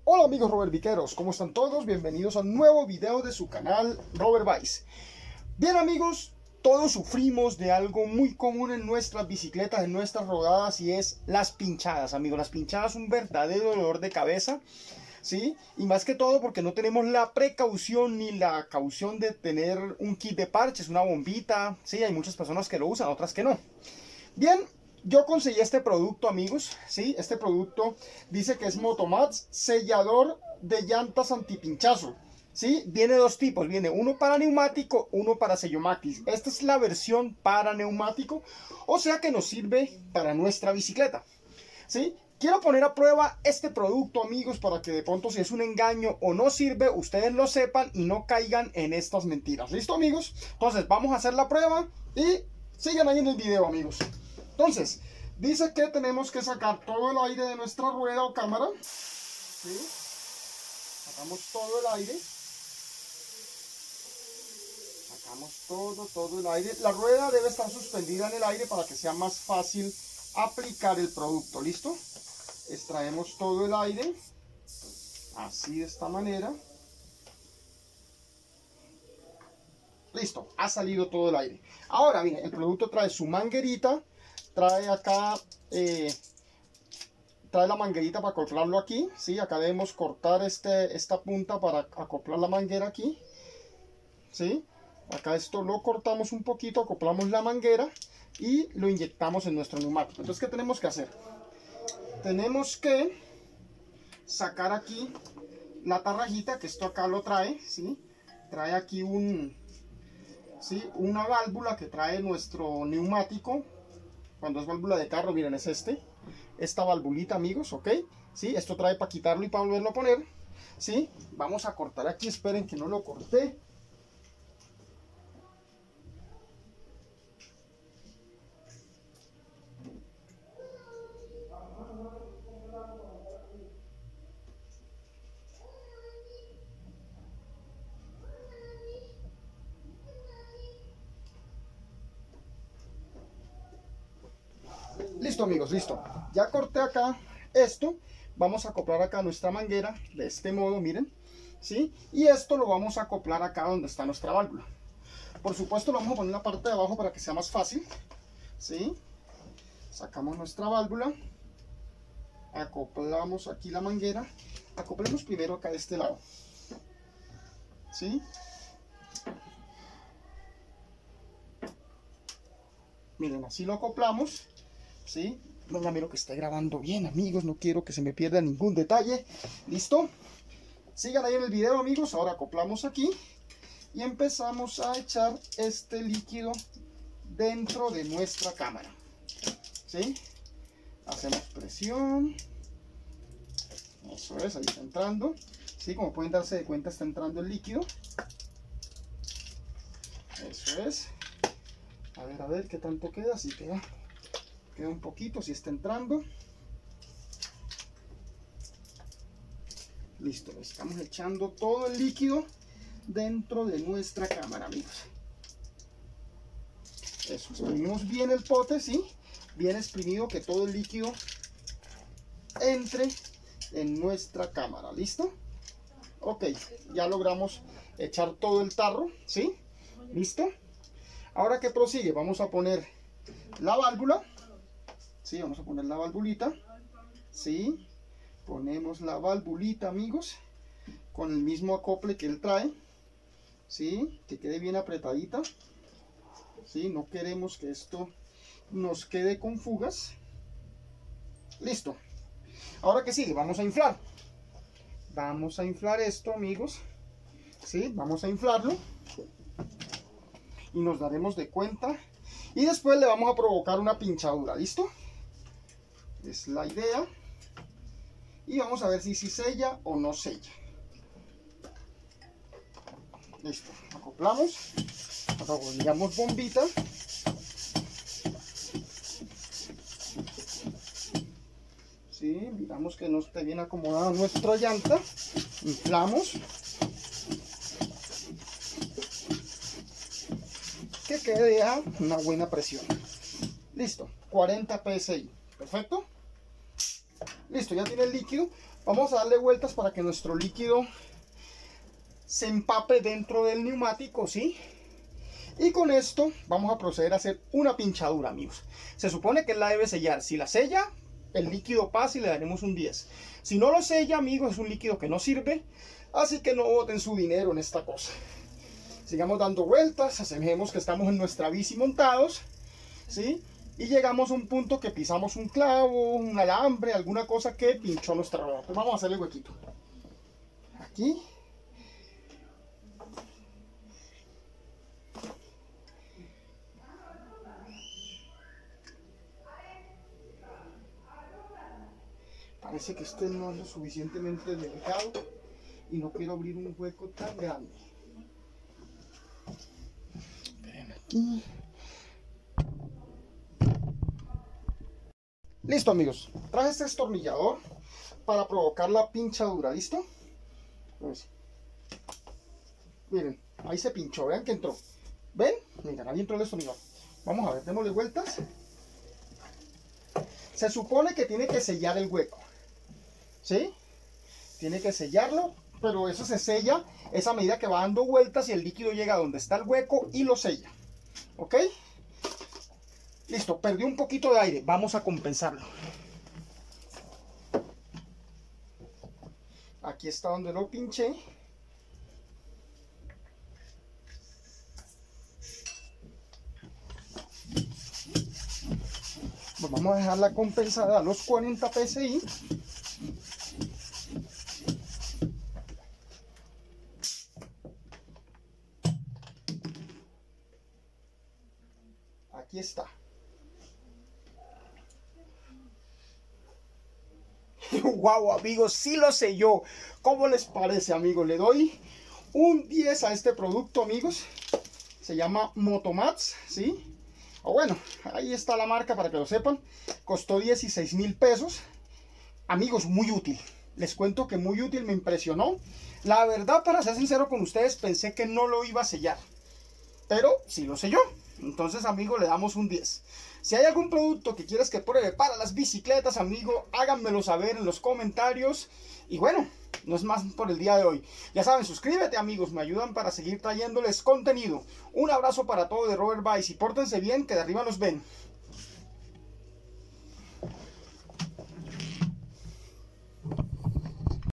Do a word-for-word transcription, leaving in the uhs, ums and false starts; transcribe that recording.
Hola amigos Robert Viqueros, ¿cómo están todos? Bienvenidos a un nuevo video de su canal Robert Vice. Bien amigos, todos sufrimos de algo muy común en nuestras bicicletas, en nuestras rodadas, y es las pinchadas, amigos. Las pinchadas son un verdadero dolor de cabeza, ¿sí? Y más que todo porque no tenemos la precaución ni la caución de tener un kit de parches, una bombita, ¿sí? Hay muchas personas que lo usan, otras que no. Bien, yo conseguí este producto, amigos, ¿sí? Este producto dice que es Motomats sellador de llantas antipinchazo, ¿sí? Viene dos tipos, viene uno para neumático, uno para sellomatis. Esta es la versión para neumático, o sea que nos sirve para nuestra bicicleta, ¿sí? Quiero poner a prueba este producto, amigos, para que de pronto si es un engaño o no sirve, ustedes lo sepan y no caigan en estas mentiras. ¿Listo, amigos? Entonces vamos a hacer la prueba y sigan ahí en el video, amigos. Entonces, dice que tenemos que sacar todo el aire de nuestra rueda o cámara, ¿sí? Sacamos todo el aire. Sacamos todo, todo el aire. La rueda debe estar suspendida en el aire para que sea más fácil aplicar el producto. ¿Listo? Extraemos todo el aire, así de esta manera. Listo, ha salido todo el aire. Ahora, miren, el producto trae su manguerita. Trae acá, eh, trae la manguerita para acoplarlo aquí, ¿sí? Acá debemos cortar este, esta punta para acoplar la manguera aquí, ¿sí? Acá esto lo cortamos un poquito, acoplamos la manguera y lo inyectamos en nuestro neumático. Entonces, ¿qué tenemos que hacer? Tenemos que sacar aquí la tarrajita, que esto acá lo trae, ¿sí? Trae aquí un, ¿sí? una válvula que trae nuestro neumático. Cuando es válvula de carro, miren, es este. Esta valvulita, amigos, ¿ok? ¿Sí? Esto trae para quitarlo y para volverlo a poner. ¿Sí? Vamos a cortar aquí, esperen que no lo corté. Listo, amigos, listo. Ya corté acá esto. Vamos a acoplar acá nuestra manguera de este modo, miren, ¿sí? Y esto lo vamos a acoplar acá donde está nuestra válvula. Por supuesto, lo vamos a poner en la parte de abajo para que sea más fácil, ¿sí? Sacamos nuestra válvula, acoplamos aquí la manguera. Acoplemos primero acá de este lado, ¿sí? Miren, así lo acoplamos, ¿sí? Venga, miro que está grabando bien, amigos, no quiero que se me pierda ningún detalle. ¿Listo? Sigan ahí en el video, amigos. Ahora acoplamos aquí y empezamos a echar este líquido dentro de nuestra cámara, ¿sí? Hacemos presión. Eso es, ahí está entrando, ¿sí? Como pueden darse de cuenta, está entrando el líquido. Eso es. A ver, a ver, ¿qué tanto queda? Si queda, queda un poquito, si está entrando. Listo, le estamos echando todo el líquido dentro de nuestra cámara, amigos. Eso, exprimimos bien el pote, ¿sí? Bien exprimido, que todo el líquido entre en nuestra cámara, ¿listo? Ok, ya logramos echar todo el tarro, ¿sí? ¿Listo? Ahora, ¿qué prosigue? Vamos a poner la válvula, ¿sí? Vamos a poner la valvulita, ¿sí? Ponemos la valvulita, amigos, con el mismo acople que él trae, ¿sí? Que quede bien apretadita, ¿sí? No queremos que esto nos quede con fugas. Listo. Ahora, ¿qué sigue? Vamos a inflar. Vamos a inflar esto, amigos, ¿sí? Vamos a inflarlo y nos daremos de cuenta y después le vamos a provocar una pinchadura. ¿Listo? Es la idea. Y vamos a ver si, si sella o no sella. Listo, acoplamos, digamos bombita. Sí, miramos que no esté bien acomodada nuestra llanta. Inflamos. Que quede a una buena presión. Listo, cuarenta P S I. Perfecto. Listo, ya tiene el líquido. Vamos a darle vueltas para que nuestro líquido se empape dentro del neumático, ¿sí? Y con esto vamos a proceder a hacer una pinchadura, amigos. Se supone que él la debe sellar. Si la sella, el líquido pasa y le daremos un diez. Si no lo sella, amigos, es un líquido que no sirve. Así que no boten su dinero en esta cosa. Sigamos dando vueltas, asemejemos que estamos en nuestra bici montados, ¿sí? Y llegamos a un punto que pisamos un clavo, un alambre, alguna cosa que pinchó nuestra rueda. Pues vamos a hacerle huequito. Aquí. Parece que este no es lo suficientemente delicado y no quiero abrir un hueco tan grande. Esperen aquí. Listo, amigos. Traje este destornillador para provocar la pinchadura. ¿Listo? Pues, miren, ahí se pinchó. Vean que entró. ¿Ven? Miren, ahí entró el destornillador. Vamos a ver, démosle vueltas. Se supone que tiene que sellar el hueco, ¿sí? Tiene que sellarlo, pero eso se sella esa medida que va dando vueltas y el líquido llega a donde está el hueco y lo sella. ¿Ok? Listo, perdió un poquito de aire, vamos a compensarlo. Aquí está donde lo pinché. Pues vamos a dejarla compensada a los cuarenta P S I. Aquí está. Wow, amigos, sí lo selló. ¿Cómo les parece, amigos? Le doy un diez a este producto, amigos. Se llama Motomats, ¿sí? O bueno, ahí está la marca para que lo sepan. Costó dieciséis mil pesos. Amigos, muy útil. Les cuento que muy útil, me impresionó. La verdad, para ser sincero con ustedes, pensé que no lo iba a sellar. Pero sí lo selló. Entonces, amigo, le damos un diez. Si hay algún producto que quieras que pruebe para las bicicletas, amigo, háganmelo saber en los comentarios. Y bueno, no es más por el día de hoy. Ya saben, suscríbete, amigos, me ayudan para seguir trayéndoles contenido. Un abrazo para todos de Robert Bikes y pórtense bien, que de arriba nos ven.